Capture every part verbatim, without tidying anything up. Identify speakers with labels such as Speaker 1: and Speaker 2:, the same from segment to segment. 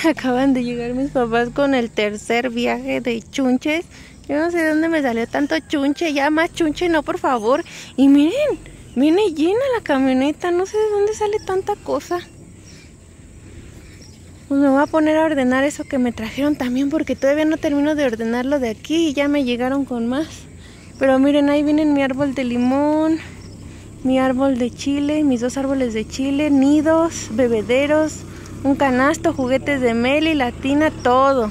Speaker 1: Acaban de llegar mis papás con el tercer viaje de chunches. Yo no sé de dónde me salió tanto chunche. Ya más chunche, no, por favor. Y miren, viene llena la camioneta. No sé de dónde sale tanta cosa. Pues me voy a poner a ordenar eso que me trajeron también, porque todavía no termino de ordenarlo de aquí y ya me llegaron con más. Pero miren, ahí vienen mi árbol de limón, mi árbol de chile, mis dos árboles de chile, nidos, bebederos, un canasto, juguetes de Meli, latina, todo.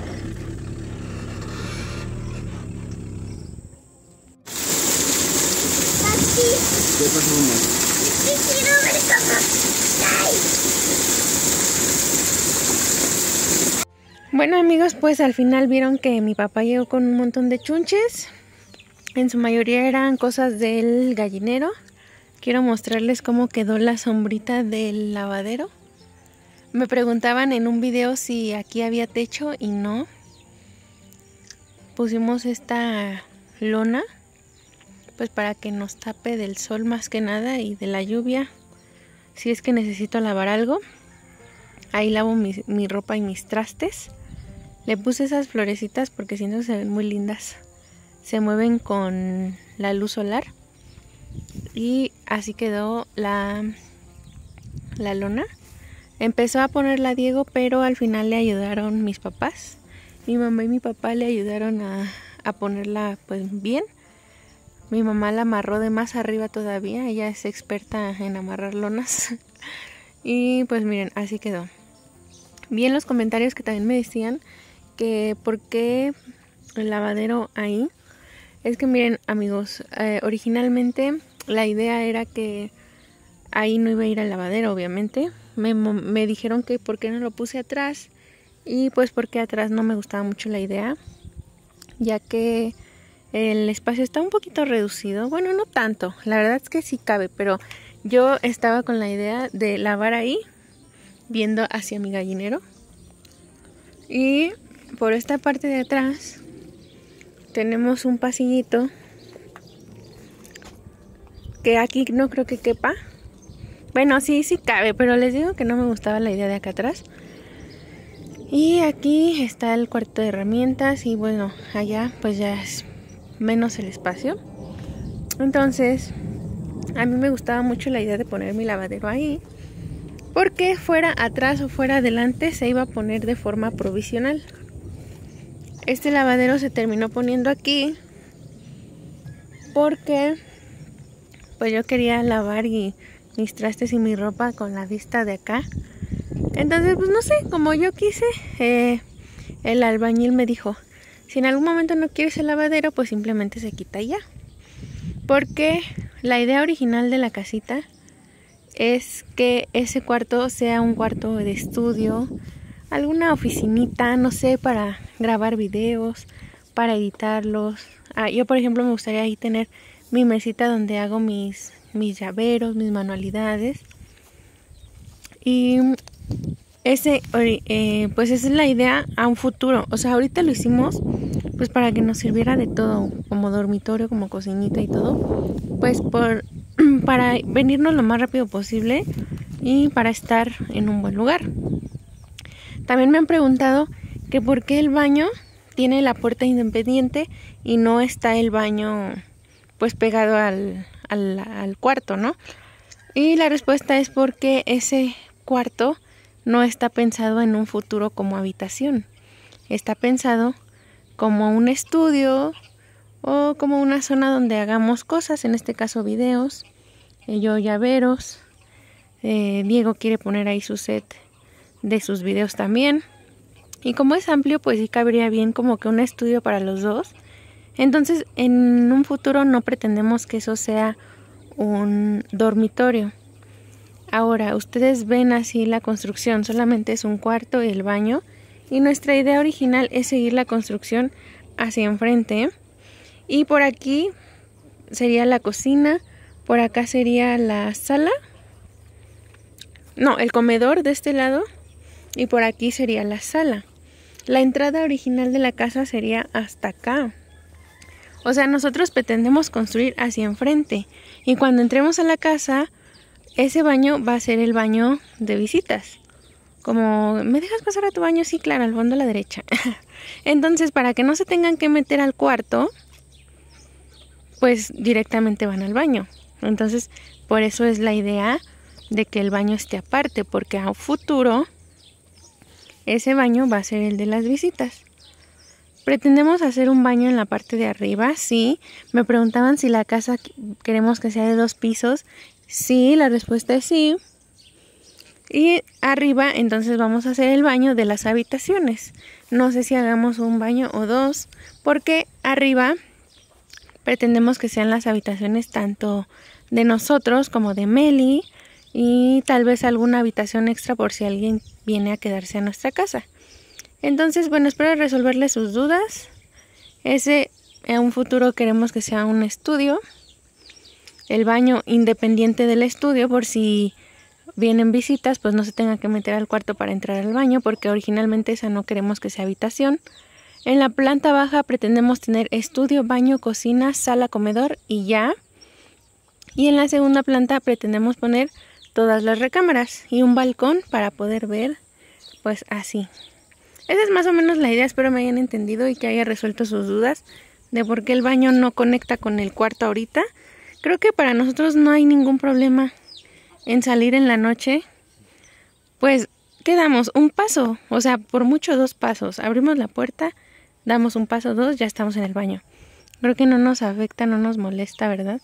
Speaker 2: ¿Qué pasó, mamá? Quiero ver cómo cae.
Speaker 1: Bueno, amigos, pues al final vieron que mi papá llegó con un montón de chunches. En su mayoría eran cosas del gallinero. Quiero mostrarles cómo quedó la sombrita del lavadero. Me preguntaban en un video si aquí había techo y no. Pusimos esta lona pues para que nos tape del sol más que nada y de la lluvia. Si es que necesito lavar algo, ahí lavo mi, mi ropa y mis trastes. Le puse esas florecitas porque siento que se ven muy lindas. Se mueven con la luz solar. Y así quedó la, la lona. Empezó a ponerla Diego, pero al final le ayudaron mis papás. Mi mamá y mi papá le ayudaron a, a ponerla pues bien. Mi mamá la amarró de más arriba todavía. Ella es experta en amarrar lonas. Y pues miren, así quedó. Vi en los comentarios que también me decían que por qué el lavadero ahí. Es que miren, amigos, eh, originalmente la idea era que ahí no iba a ir al lavadero, obviamente. Me, me dijeron que por qué no lo puse atrás. Y pues porque atrás no me gustaba mucho la idea, ya que el espacio está un poquito reducido. Bueno, no tanto, la verdad es que sí cabe, pero yo estaba con la idea de lavar ahí, viendo hacia mi gallinero. Y por esta parte de atrás tenemos un pasillito que aquí no creo que quepa. Bueno, sí, sí cabe, pero les digo que no me gustaba la idea de acá atrás. Y aquí está el cuarto de herramientas y bueno, allá pues ya es menos el espacio. Entonces, a mí me gustaba mucho la idea de poner mi lavadero ahí, porque fuera atrás o fuera adelante se iba a poner de forma provisional. Este lavadero se terminó poniendo aquí porque pues yo quería lavar y mis trastes y mi ropa con la vista de acá. Entonces pues no sé, como yo quise, eh, el albañil me dijo, si en algún momento no quieres el lavadero, pues simplemente se quita ya. Porque la idea original de la casita es que ese cuarto sea un cuarto de estudio, alguna oficinita, no sé, para grabar videos, para editarlos. Ah, yo por ejemplo me gustaría ahí tener mi mesita donde hago mis, mis llaveros, mis manualidades. Y ese, eh, pues esa es la idea a un futuro. O sea, ahorita lo hicimos pues para que nos sirviera de todo, como dormitorio, como cocinita y todo. Pues por para venirnos lo más rápido posible y para estar en un buen lugar. También me han preguntado que por qué el baño tiene la puerta independiente y no está el baño pues pegado al, al, al cuarto, ¿no? Y la respuesta es porque ese cuarto no está pensado en un futuro como habitación. Está pensado como un estudio o como una zona donde hagamos cosas, en este caso videos, eh, yo llaveros. Eh, Diego quiere poner ahí su set de sus videos también. Y como es amplio, pues sí cabría bien como que un estudio para los dos. Entonces, en un futuro no pretendemos que eso sea un dormitorio. Ahora, ustedes ven así la construcción, solamente es un cuarto y el baño. Y nuestra idea original es seguir la construcción hacia enfrente. Y por aquí sería la cocina, por acá sería la sala. No, el comedor de este lado y por aquí sería la sala. La entrada original de la casa sería hasta acá. O sea, nosotros pretendemos construir hacia enfrente. Y cuando entremos a la casa, ese baño va a ser el baño de visitas. como, ¿me dejas pasar a tu baño? Sí, claro, al fondo a la derecha. Entonces, para que no se tengan que meter al cuarto, pues directamente van al baño. Entonces, por eso es la idea de que el baño esté aparte, porque a futuro ese baño va a ser el de las visitas. Pretendemos hacer un baño en la parte de arriba, sí. Me preguntaban si la casa queremos que sea de dos pisos. Sí, la respuesta es sí. Y arriba entonces vamos a hacer el baño de las habitaciones. No sé si hagamos un baño o dos, porque arriba pretendemos que sean las habitaciones tanto de nosotros como de Meli, y tal vez alguna habitación extra por si alguien viene a quedarse a nuestra casa. Entonces, bueno, espero resolverles sus dudas. Ese en un futuro queremos que sea un estudio. El baño independiente del estudio, por si vienen visitas, pues no se tengan que meter al cuarto para entrar al baño, porque originalmente esa no queremos que sea habitación. En la planta baja pretendemos tener estudio, baño, cocina, sala, comedor y ya. Y en la segunda planta pretendemos poner todas las recámaras y un balcón para poder ver, pues así. Esa es más o menos la idea, espero me hayan entendido y que haya resuelto sus dudas de por qué el baño no conecta con el cuarto ahorita. Creo que para nosotros no hay ningún problema en salir en la noche. Pues, ¿qué damos? Un paso, o sea, por mucho dos pasos. Abrimos la puerta, damos un paso, dos, ya estamos en el baño. Creo que no nos afecta, no nos molesta, ¿verdad?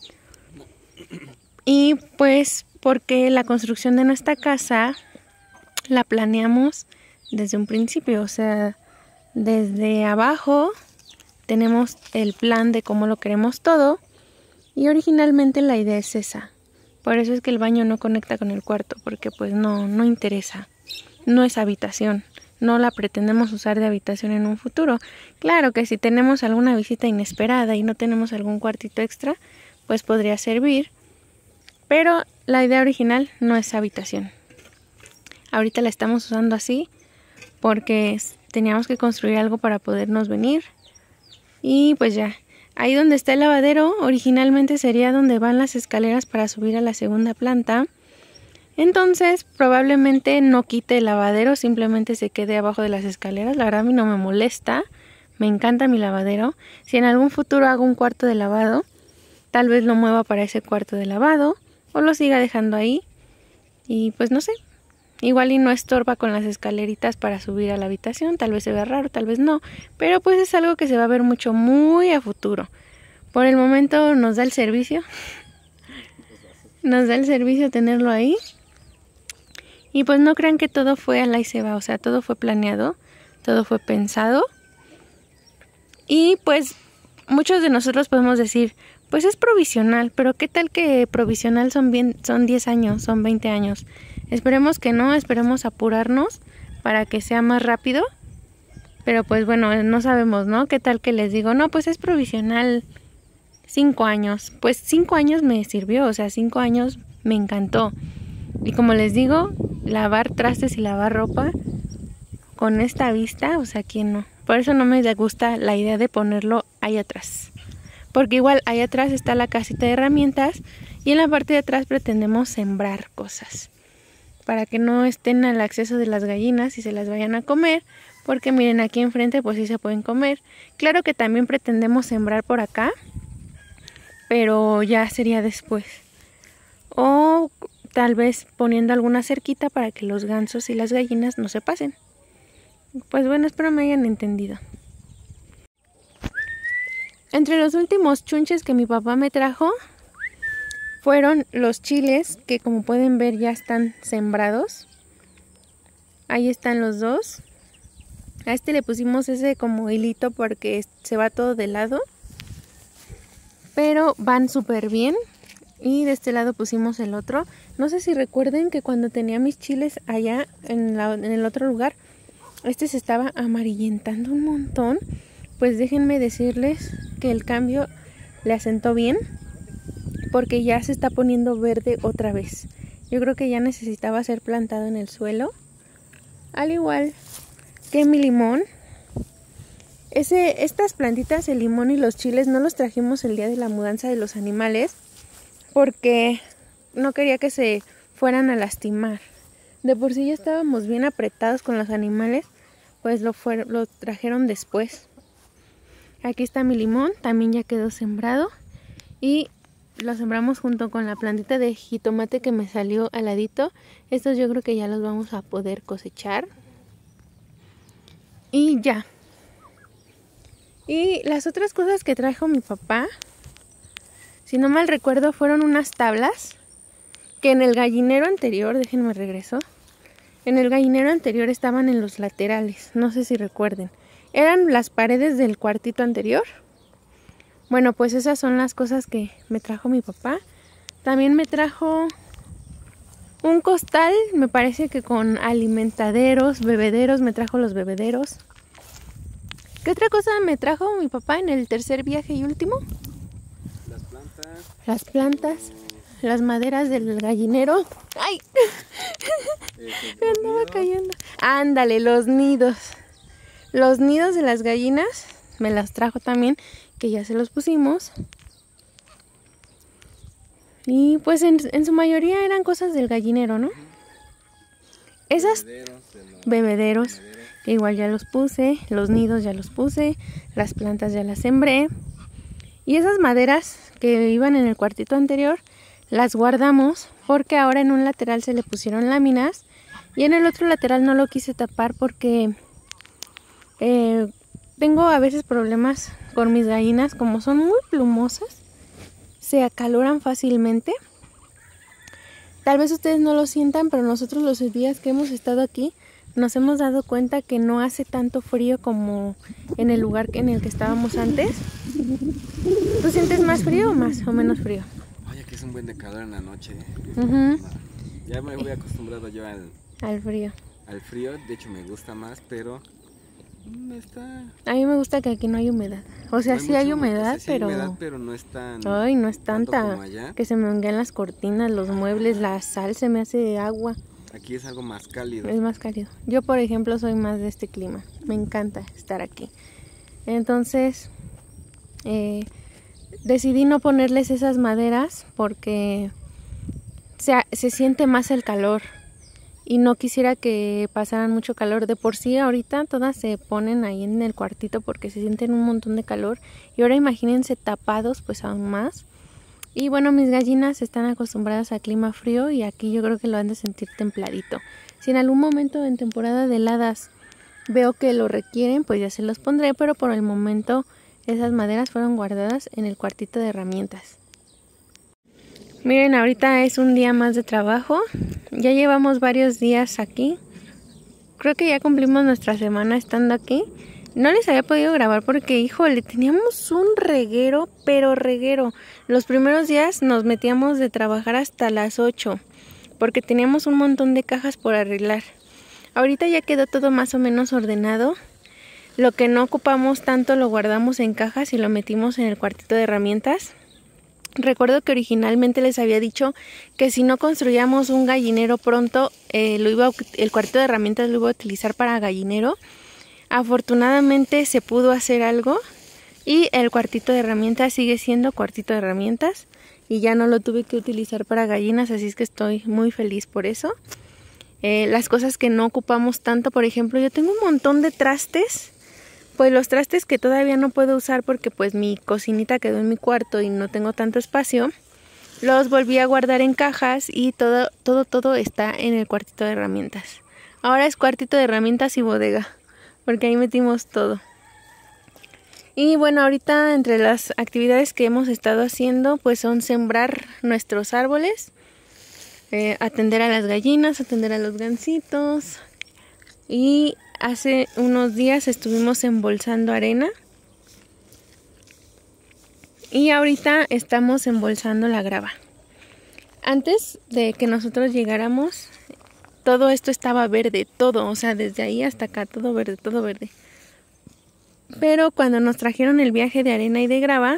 Speaker 1: Y pues, porque la construcción de nuestra casa la planeamos desde un principio, o sea, desde abajo tenemos el plan de cómo lo queremos todo y originalmente la idea es esa. Por eso es que el baño no conecta con el cuarto, porque pues no, no interesa, no es habitación, no la pretendemos usar de habitación en un futuro. Claro que si tenemos alguna visita inesperada y no tenemos algún cuartito extra, pues podría servir, pero la idea original no es habitación. Ahorita la estamos usando así porque teníamos que construir algo para podernos venir. Y pues ya, ahí donde está el lavadero, originalmente sería donde van las escaleras para subir a la segunda planta. Entonces, probablemente no quite el lavadero, simplemente se quede abajo de las escaleras. La verdad a mí no me molesta, me encanta mi lavadero. Si en algún futuro hago un cuarto de lavado, tal vez lo mueva para ese cuarto de lavado o lo siga dejando ahí. Y pues no sé. Igual y no estorba con las escaleritas para subir a la habitación, tal vez se vea raro, tal vez no, pero pues es algo que se va a ver mucho, muy a futuro. Por el momento nos da el servicio, nos da el servicio tenerlo ahí. Y pues no crean que todo fue a la y se va, o sea, todo fue planeado, todo fue pensado. Y pues muchos de nosotros podemos decir, pues es provisional, pero ¿qué tal que provisional son bien, son diez años, son veinte años? Esperemos que no, esperemos apurarnos para que sea más rápido. Pero pues bueno, no sabemos, ¿no? ¿Qué tal que les digo? No, pues es provisional cinco años. Pues cinco años me sirvió, o sea, cinco años me encantó. Y como les digo, lavar trastes y lavar ropa con esta vista, o sea, ¿quién no? Por eso no me gusta la idea de ponerlo ahí atrás. Porque igual ahí atrás está la casita de herramientas y en la parte de atrás pretendemos sembrar cosas. Para que no estén al acceso de las gallinas y se las vayan a comer, porque miren aquí enfrente pues sí se pueden comer. Claro que también pretendemos sembrar por acá, pero ya sería después. O tal vez poniendo alguna cerquita para que los gansos y las gallinas no se pasen. Pues bueno, espero me hayan entendido. Entre los últimos chunches que mi papá me trajo fueron los chiles, que como pueden ver ya están sembrados. Ahí están los dos. A este le pusimos ese como hilito porque se va todo de lado. Pero van súper bien. Y de este lado pusimos el otro. No sé si recuerden que cuando tenía mis chiles allá en, la, en el otro lugar, este se estaba amarillentando un montón. Pues déjenme decirles que el cambio le asentó bien, porque ya se está poniendo verde otra vez. Yo creo que ya necesitaba ser plantado en el suelo. Al igual que mi limón. Ese, estas plantitas, el limón y los chiles, no los trajimos el día de la mudanza de los animales, porque no quería que se fueran a lastimar. de por sí ya estábamos bien apretados con los animales, pues lo, fueron, lo trajeron después. Aquí está mi limón, también ya quedó sembrado y lo sembramos junto con la plantita de jitomate que me salió al ladito. Estos yo creo que ya los vamos a poder cosechar. Y ya. Y las otras cosas que trajo mi papá, si no mal recuerdo, fueron unas tablas que en el gallinero anterior, déjenme regreso, en el gallinero anterior estaban en los laterales, no sé si recuerden. Eran las paredes del cuartito anterior. Bueno, pues esas son las cosas que me trajo mi papá. También me trajo un costal, me parece que con alimentaderos, bebederos, me trajo los bebederos. ¿Qué otra cosa me trajo mi papá en el tercer viaje y último?
Speaker 2: Las plantas.
Speaker 1: Las plantas, las maderas del gallinero. ¡Ay! Me andaba cayendo. Ándale, los nidos. Los nidos de las gallinas me las trajo también, que ya se los pusimos. Y pues en, en su mayoría eran cosas del gallinero, ¿no? Esas
Speaker 2: Bebederos, de los
Speaker 1: bebederos,
Speaker 2: bebederos.
Speaker 1: que igual ya los puse, los nidos ya los puse, las plantas ya las sembré. Y esas maderas que iban en el cuartito anterior, las guardamos porque ahora en un lateral se le pusieron láminas y en el otro lateral no lo quise tapar porque eh, tengo a veces problemas con mis gallinas, como son muy plumosas, se acaloran fácilmente. Tal vez ustedes no lo sientan, pero nosotros los días que hemos estado aquí nos hemos dado cuenta que no hace tanto frío como en el lugar en el que estábamos antes. ¿Tú sientes más frío o más o menos frío?
Speaker 2: Oye, que es un buen de calor en la noche.
Speaker 1: Uh-huh.
Speaker 2: No, ya me voy acostumbrado yo al,
Speaker 1: Al frío.
Speaker 2: al frío. De hecho me gusta más, pero mm, está...
Speaker 1: A mí me gusta que aquí no hay humedad. O sea,
Speaker 2: no
Speaker 1: sí hay
Speaker 2: mucha
Speaker 1: humedad,
Speaker 2: o sea, sí hay
Speaker 1: pero...
Speaker 2: humedad, pero no es tan...
Speaker 1: Ay, no es
Speaker 2: tanto
Speaker 1: tanta.
Speaker 2: como allá.
Speaker 1: Que se me honguean las cortinas, los muebles, la sal se me hace agua.
Speaker 2: Aquí es algo más cálido.
Speaker 1: Es más cálido. Yo, por ejemplo, soy más de este clima. Me encanta estar aquí. Entonces, eh, decidí no ponerles esas maderas porque se, se siente más el calor. Y no quisiera que pasaran mucho calor. De por sí, ahorita todas se ponen ahí en el cuartito porque se sienten un montón de calor. Y ahora imagínense tapados, pues aún más. Y bueno, mis gallinas están acostumbradas al clima frío y aquí yo creo que lo han de sentir templadito. Si en algún momento en temporada de heladas veo que lo requieren, pues ya se los pondré, pero por el momento esas maderas fueron guardadas en el cuartito de herramientas. Miren, ahorita es un día más de trabajo. Ya llevamos varios días aquí. Creo que ya cumplimos nuestra semana estando aquí. No les había podido grabar porque, híjole, teníamos un reguero, pero reguero. Los primeros días nos metíamos de trabajar hasta las ocho, porque teníamos un montón de cajas por arreglar. Ahorita ya quedó todo más o menos ordenado. Lo que no ocupamos tanto lo guardamos en cajas y lo metimos en el cuartito de herramientas. Recuerdo que originalmente les había dicho que si no construíamos un gallinero pronto, eh, lo iba a, el cuartito de herramientas lo iba a utilizar para gallinero. Afortunadamente se pudo hacer algo y el cuartito de herramientas sigue siendo cuartito de herramientas y ya no lo tuve que utilizar para gallinas, así es que estoy muy feliz por eso. Eh, las cosas que no ocupamos tanto, por ejemplo, yo tengo un montón de trastes, pues los trastes que todavía no puedo usar porque pues mi cocinita quedó en mi cuarto y no tengo tanto espacio, los volví a guardar en cajas y todo, todo, todo está en el cuartito de herramientas. Ahora es cuartito de herramientas y bodega, porque ahí metimos todo. Y bueno, ahorita entre las actividades que hemos estado haciendo, pues son sembrar nuestros árboles, eh, atender a las gallinas, atender a los gansitos. Y hace unos días estuvimos embolsando arena. Y ahorita estamos embolsando la grava. Antes de que nosotros llegáramos, todo esto estaba verde, todo, o sea, desde ahí hasta acá, todo verde, todo verde. Pero cuando nos trajeron el viaje de arena y de grava,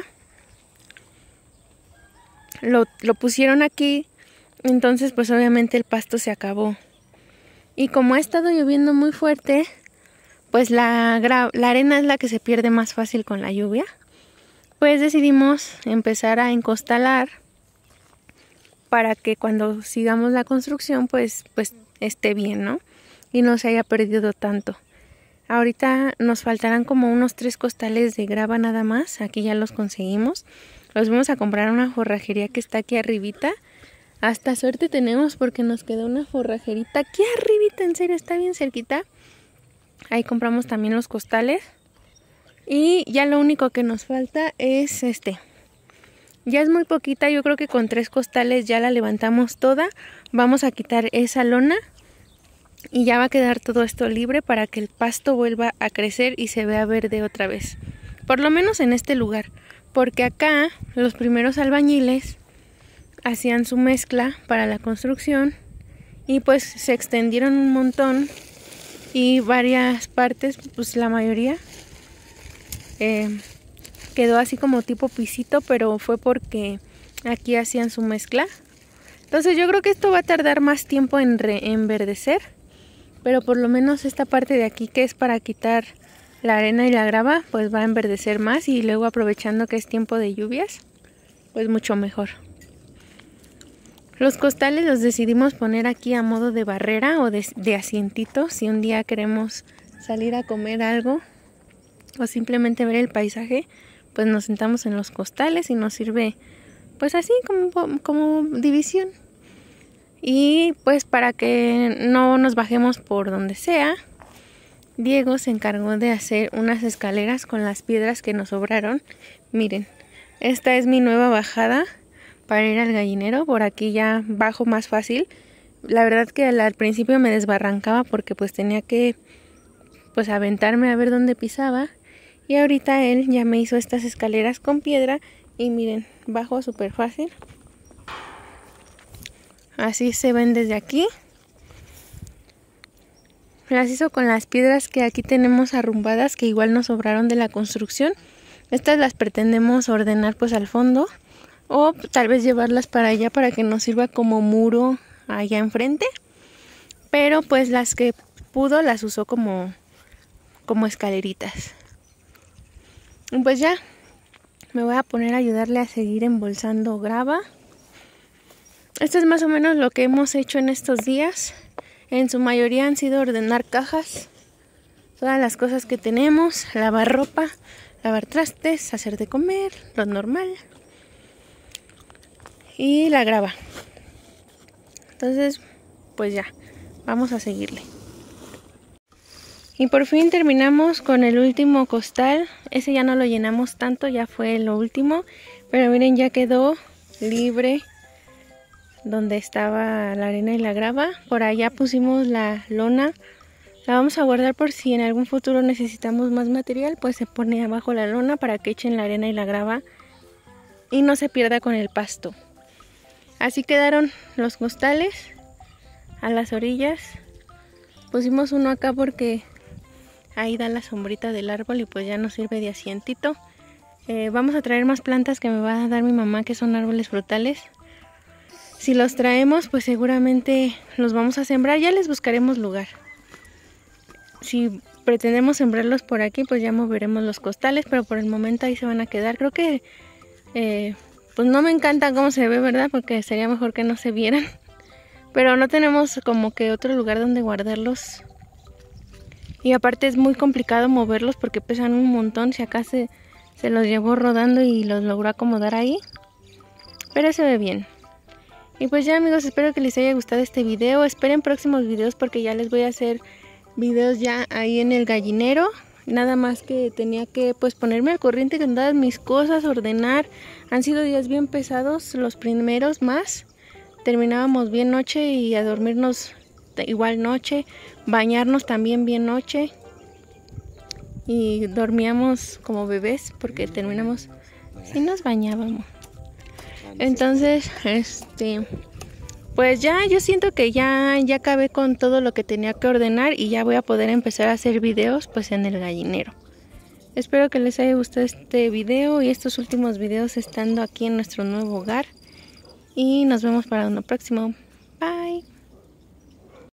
Speaker 1: lo, lo pusieron aquí, entonces pues obviamente el pasto se acabó. Y como ha estado lloviendo muy fuerte, pues la, gra la arena es la que se pierde más fácil con la lluvia. Pues decidimos empezar a encostalar para que cuando sigamos la construcción pues, pues esté bien, ¿no? Y no se haya perdido tanto. Ahorita nos faltarán como unos tres costales de grava nada más. Aquí ya los conseguimos. Los vamos a comprar a una forrajería que está aquí arribita. Hasta suerte tenemos porque nos quedó una forrajerita aquí arribita, en serio, está bien cerquita. Ahí compramos también los costales. Y ya lo único que nos falta es este. Ya es muy poquita, yo creo que con tres costales ya la levantamos toda. Vamos a quitar esa lona y ya va a quedar todo esto libre para que el pasto vuelva a crecer y se vea verde otra vez. Por lo menos en este lugar, porque acá los primeros albañiles hacían su mezcla para la construcción y pues se extendieron un montón y varias partes, pues la mayoría eh, quedó así como tipo pisito, pero fue porque aquí hacían su mezcla. Entonces yo creo que esto va a tardar más tiempo en enverdecer, pero por lo menos esta parte de aquí que es para quitar la arena y la grava, pues va a enverdecer más y luego aprovechando que es tiempo de lluvias, pues mucho mejor. Los costales los decidimos poner aquí a modo de barrera o de, de asientito si un día queremos salir a comer algo o simplemente ver el paisaje, pues nos sentamos en los costales y nos sirve pues así como, como división. Y pues para que no nos bajemos por donde sea, Diego se encargó de hacer unas escaleras con las piedras que nos sobraron. Miren, esta es mi nueva bajada para ir al gallinero. Por aquí ya bajo más fácil. La verdad que al, al principio me desbarrancaba porque pues tenía que pues aventarme a ver dónde pisaba. Y ahorita él ya me hizo estas escaleras con piedra y miren, bajo súper fácil. Así se ven desde aquí. Las hizo con las piedras que aquí tenemos arrumbadas, que igual nos sobraron de la construcción. Estas las pretendemos ordenar pues al fondo o tal vez llevarlas para allá para que nos sirva como muro allá enfrente. Pero pues las que pudo las usó como, como escaleritas. Y pues ya me voy a poner a ayudarle a seguir embolsando grava. Esto es más o menos lo que hemos hecho en estos días. En su mayoría han sido ordenar cajas, todas las cosas que tenemos, lavar ropa, lavar trastes, hacer de comer, lo normal. Y la grava. Entonces, pues ya, vamos a seguirle. Y por fin terminamos con el último costal. Ese ya no lo llenamos tanto, ya fue lo último. Pero miren, ya quedó libre donde estaba la arena y la grava. Por allá pusimos la lona. La vamos a guardar por si en algún futuro necesitamos más material. Pues se pone abajo la lona para que echen la arena y la grava y no se pierda con el pasto. Así quedaron los costales a las orillas. Pusimos uno acá porque ahí da la sombrita del árbol y pues ya nos sirve de asientito. Eh, vamos a traer más plantas que me va a dar mi mamá, que son árboles frutales. Si los traemos, pues seguramente los vamos a sembrar. Ya les buscaremos lugar. Si pretendemos sembrarlos por aquí, pues ya moveremos los costales, pero por el momento ahí se van a quedar. Creo que eh, pues no me encanta cómo se ve, ¿verdad? Porque sería mejor que no se vieran. Pero no tenemos como que otro lugar donde guardarlos. Y aparte es muy complicado moverlos porque pesan un montón. Si acá se, se los llevó rodando y los logró acomodar ahí. Pero se ve bien. Y pues ya, amigos, espero que les haya gustado este video. Esperen próximos videos porque ya les voy a hacer videos ya ahí en el gallinero. Nada más que tenía que pues ponerme al corriente con todas mis cosas, ordenar. Han sido días bien pesados, los primeros más. Terminábamos bien noche y a dormirnos igual noche. Bañarnos también bien noche. Y dormíamos como bebés porque terminamos, sí nos bañábamos. Entonces, este, pues ya yo siento que ya, ya acabé con todo lo que tenía que ordenar y ya voy a poder empezar a hacer videos pues en el gallinero. Espero que les haya gustado este video y estos últimos videos estando aquí en nuestro nuevo hogar. Y nos vemos para uno próximo. Bye.